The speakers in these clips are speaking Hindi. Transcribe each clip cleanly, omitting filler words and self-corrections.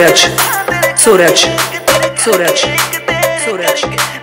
सूरज सूरज सूरज सूरज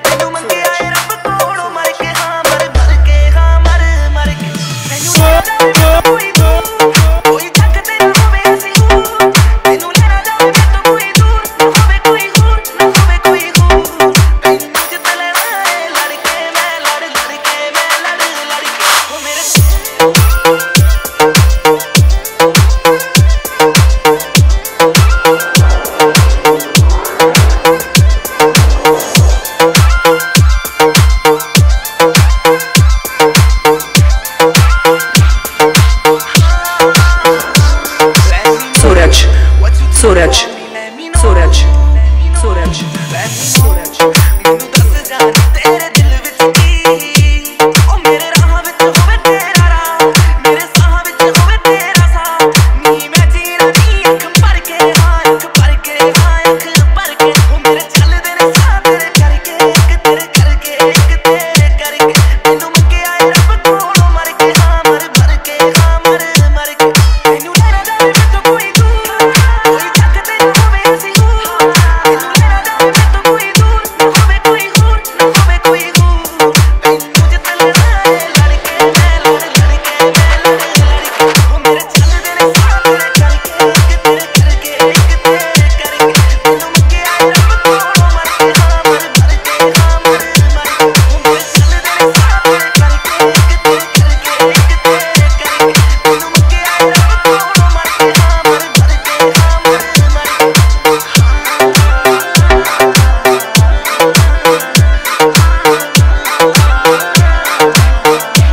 सूरज सूरज सूरज सूरज तेरे दिल विच की ओ मेरे राह विच होवे तेरा राह मेरे साह विच होवे तेरा साह नी मैं जीना नी अख भर के अख भर के अख भर के ओ मेरे चलदे ने साह तेरे करके एक तेरे करके एक तेरे करके तैनू मंगे आए रब कोलों मर के हां मर भर के हां मर मर के तैनू लेना जाए तो कोई दूर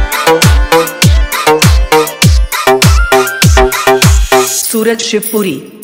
सूरज शिवपुरी।